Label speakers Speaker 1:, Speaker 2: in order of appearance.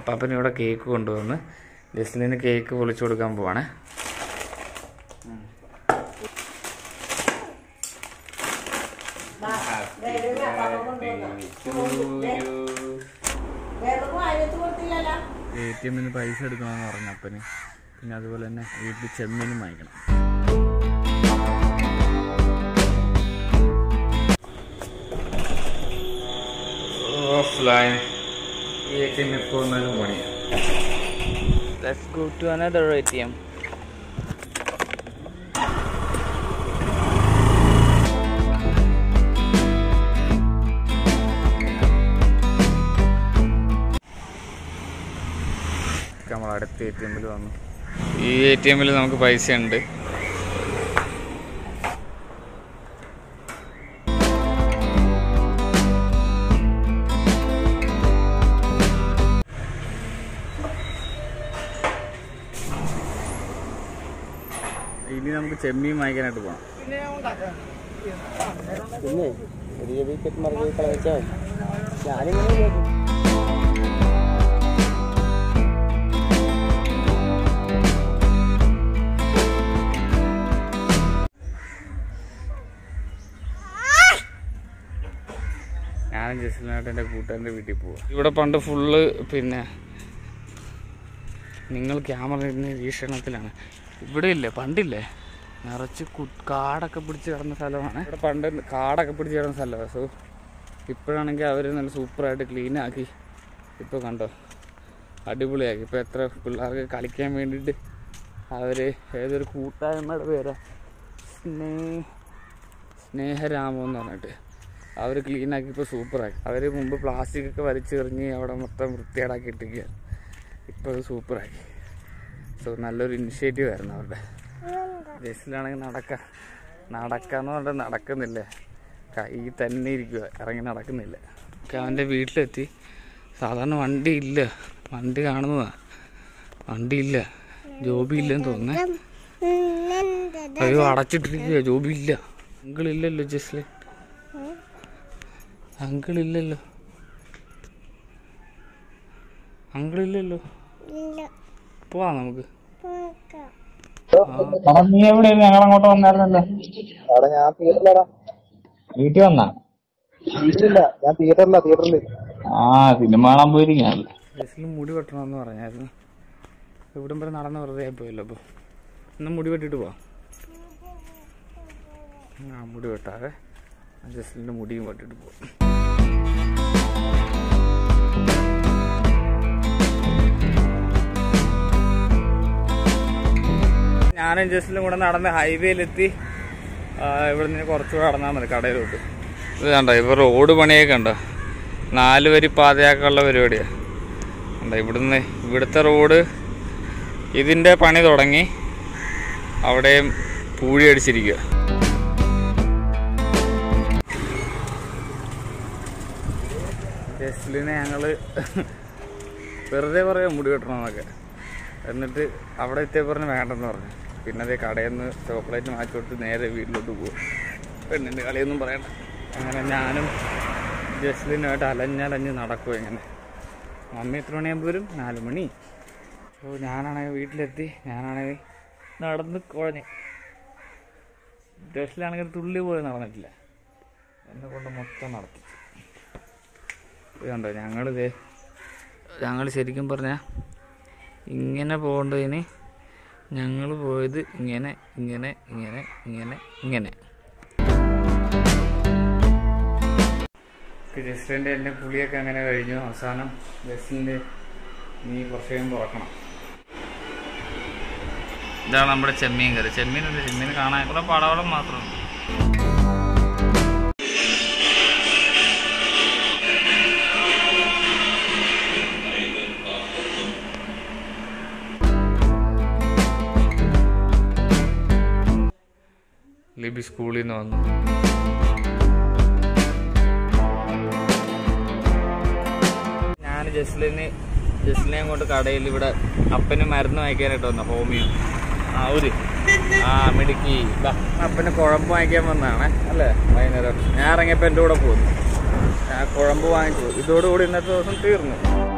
Speaker 1: അപ്പാപ്പന് ഇവിടെ കേക്ക് കൊണ്ടുവന്ന് ജസ്ലിന് കേക്ക് പൊളിച്ചു കൊടുക്കാൻ പോവാണ്. ATM പൈസ എടുക്കണമെന്ന് പറഞ്ഞു അപ്പന്. പിന്നെ അതുപോലെ തന്നെ വീട്ടിൽ ചെമ്മീനും വാങ്ങിക്കണം. ഓഫ്ലൈൻ ATM ഇപ്പോൾ വന്നാലും പണിയാണ്. Let's go to another ATM. നമ്മൾ അടുത്ത ATM വന്നു. ഈ ATM നമുക്ക് പൈസ ഉണ്ട്. ഇനി നമുക്ക് ചെമ്മീൻ വാങ്ങിക്കാനായിട്ട് പോകണം. ഞാനും ജസ്ലിനായിട്ട് എൻ്റെ കൂട്ടുകാരൻ്റെ വീട്ടിൽ പോവാം. ഇവിടെ പണ്ട് ഫുള്ള് പിന്നെ നിങ്ങൾ ക്യാമറ വീക്ഷണത്തിലാണ്. ഇവിടെ ഇല്ലേ പണ്ടില്ലേ നിറച്ച് കാടൊക്കെ പിടിച്ച് കിടന്ന സ്ഥലമാണ്. ഇവിടെ പണ്ട് കാടൊക്കെ പിടിച്ച് കിടന്ന സ്ഥലമാണ്. സോ ഇപ്പോഴാണെങ്കിൽ അവർ നല്ല സൂപ്പറായിട്ട് ക്ലീനാക്കി. ഇപ്പോൾ കണ്ടോ അടിപൊളിയാക്കി. ഇപ്പോൾ എത്ര പിള്ളേർക്ക് കളിക്കാൻ വേണ്ടിയിട്ട് അവർ ഏതൊരു കൂട്ടായ്മയുടെ പേരാ സ്നേഹരാമം എന്ന് പറഞ്ഞിട്ട് അവർ ക്ലീനാക്കി ഇപ്പോൾ സൂപ്പറാക്കി. അവർ മുമ്പ് പ്ലാസ്റ്റിക്കൊക്കെ വലിച്ചെറിഞ്ഞ് അവിടെ മൊത്തം വൃത്തികേടാക്കി ഇട്ടിരിക്കുകയാണ്. ഇപ്പോൾ അത് സൂപ്പറാക്കി. സോ നല്ലൊരു ഇനിഷ്യേറ്റീവ് ആയിരുന്നു അവരുടെ. ജസ്റ്റിലാണെങ്കിൽ നടക്കാന്ന് പറഞ്ഞാൽ നടക്കുന്നില്ല, കൈ തന്നെ ഇരിക്കുക, ഇറങ്ങി നടക്കുന്നില്ല. അവൻ്റെ വീട്ടിലെത്തി. സാധാരണ വണ്ടി കാണുന്നതാ, വണ്ടിയില്ല, ജോബിയില്ലെന്ന് തോന്നുന്നേ. അയ്യോ അടച്ചിട്ടിരിക്കുക, ജോബിയില്ല. അങ്കിളില്ലല്ലോ ജസ്റ്റിൽ, അങ്കിളില്ലല്ലോ. പോവാ നമുക്ക്. നീ എവിടെ? ഞങ്ങൾ അങ്ങോട്ട് വന്നായിരുന്നല്ലോ. വീട്ടിൽ വന്നാ? ഞാൻ തിയേറ്ററില് സിനിമ കാണാൻ പോയിരിക്കാണല്ലോ. ജസ്റ്റിന് മുടി വെട്ടണമെന്ന് പറഞ്ഞായിരുന്നു. ഇവിടം വരെ നടന്ന് വെറുതെ ആയിപ്പോയല്ലോ. അപ്പോൾ ഇന്ന് മുടി വെട്ടിട്ട് പോവാം. മുടി വെട്ടാതെ ജസ്റ്റിൻ്റെ മുടിയും വെട്ടിട്ട് പോവാം. ഞാനും ജസ്റ്റിലും കൂടെ നടന്ന് ഹൈവേയിലെത്തി. ഇവിടെ നിന്ന് കുറച്ചുകൂടെ നടന്നാൽ മതി കടയിലോട്ട്. ഇത് കണ്ടോ, ഇപ്പോൾ റോഡ് പണിയൊക്കെ ഉണ്ടോ, 4 വരി പാതയാക്കാനുള്ള പരിപാടിയാണ്. കണ്ടോ ഇവിടുത്തെ റോഡ് ഇതിൻ്റെ പണി തുടങ്ങി. അവിടെയും പൂഴി അടിച്ചിരിക്കുക. ജസ്റ്റിലിനെ ഞങ്ങൾ വെറുതെ പറയാം മുടി വെട്ടണമെന്നൊക്കെ. എന്നിട്ട് അവിടെ എത്തിയ പറഞ്ഞ് വേണ്ടെന്ന് പറഞ്ഞു. പിന്നെ അതേ കടയിൽ നിന്ന് ചോക്ലേറ്റ് മാറ്റി കൊടുത്ത് നേരെ വീട്ടിലോട്ട് പോകും. പെണ്ണിൻ്റെ കളിയൊന്നും പറയണ്ട. അങ്ങനെ ഞാനും ജസ്ലിനുമായിട്ട് അലഞ്ഞ് നടക്കും. ഇങ്ങനെ മമ്മി എത്ര മണിയാകുമ്പോൾ വരും? 4 മണി. അപ്പോൾ ഞാനാണെങ്കിൽ വീട്ടിലെത്തി. ഞാനാണെങ്കിൽ നടന്ന് കുഴഞ്ഞ്. ജസ്ലിനാണെങ്കിൽ തുള്ളി പോലും നടന്നിട്ടില്ല. എന്നെ കൊണ്ട് മൊത്തം നടത്തി. ഇതുണ്ടോ ഞങ്ങൾ ശരിക്കും പറഞ്ഞാൽ ഇങ്ങനെ പോകേണ്ടതിന് ഞങ്ങൾ പോയത് ഇങ്ങനെ. ജസ്റ്റിൻ്റെ എൻ്റെ പുളിയൊക്കെ അങ്ങനെ കഴിഞ്ഞു. അവസാനം ജസ്റ്റിൻ്റെ നീ കുറച്ച് കഴിയുമ്പോൾ ഉറക്കണം. ഇതാണ് നമ്മുടെ ചെമ്മീൻ കറി. ചെമ്മീൻ കാണാൻ ഇവിടെ പടവളം മാത്രമാണ്. ലിബി സ്കൂളിൽ നിന്ന് വന്നു. ഞാൻ ജസ്ലിനെ കൊണ്ട് കടയിൽ ഇവിടെ അപ്പന് മരുന്ന് വാങ്ങിക്കാനായിട്ട് വന്നു. ഹോമിയോ മിടുക്കി. അപ്പന് കുഴമ്പ് വാങ്ങിക്കാൻ വന്നതാണ് അല്ലേ വൈകുന്നേരം. ഞാൻ ഇറങ്ങിയപ്പോൾ എൻ്റെ കൂടെ പോകുന്നു. ഞാൻ കുഴമ്പ് വാങ്ങിച്ചു. ഇതോടുകൂടി ഇന്നത്തെ ദിവസം തീർന്നു.